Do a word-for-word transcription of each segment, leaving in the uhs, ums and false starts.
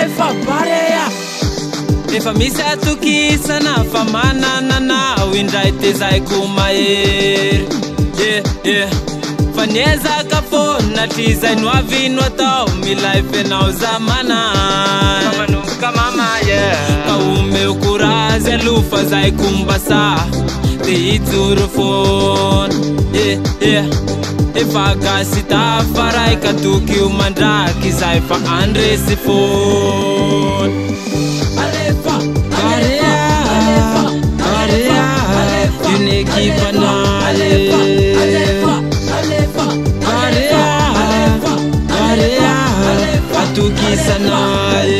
alefa barea efa misy atokisana fa manana nao indray tezay komahery yeah yeah fa niezaka fona trizay no avino atao milay fenao zamana manomboka mama yeah ka omeo courage alofa zay kombasa te hijoro fona yeah yeah efa gasy tafaray ka toky o mandraky zay fa andresy fona alefa area area une equipe nale alefa alefa area area atukisa nae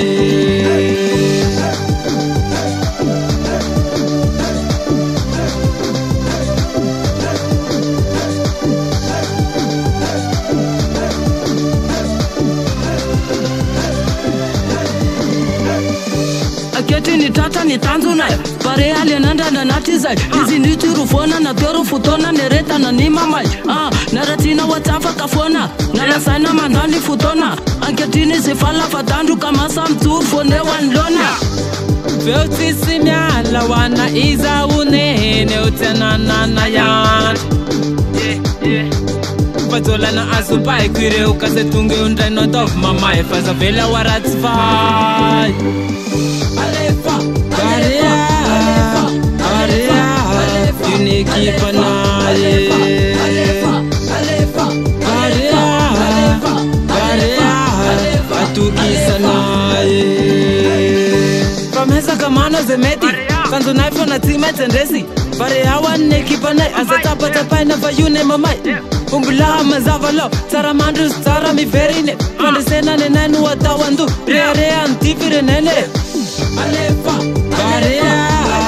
Ketini tata ni tanzuna pare ale nanda na natizai hizi ni turufona na toro futona nereta na ni mamai ah naratina watafa kafona na sana mandani futona anketini sifala fatandu kama samtur fone wanlona Veuti simyala wana iza unene utena nana yan yeah yeah Fatola na azupai kwire ukase tunge undai not of mama efaza vela waratsvai alefa area area une equipe nale alefa alefa area area atukisa nae Famesa kamano zemeti kanzo naifo na tima tendesi pare hawa ne equipe nae azata pata paina fa yune mamai Umbula mazavalo tsara mandru tsara mi verine Pande sena ne nanu watawandu Rea antifire nene Alefa Area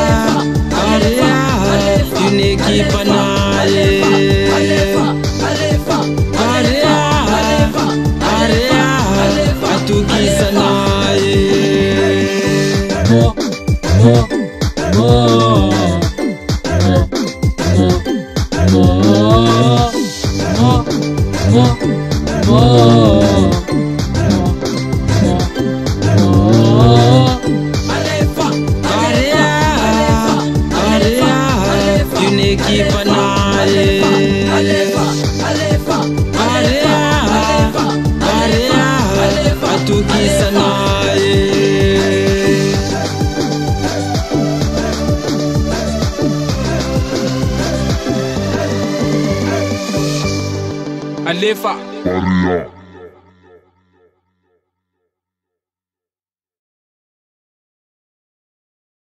Area Une equipe nale Alefa Alefa Area Area Atukisa nae Mo Mo Mo Mo Mo Alefa Area Area une equipe nale Alefa Alefa Area Area atukisa nae Alefa Area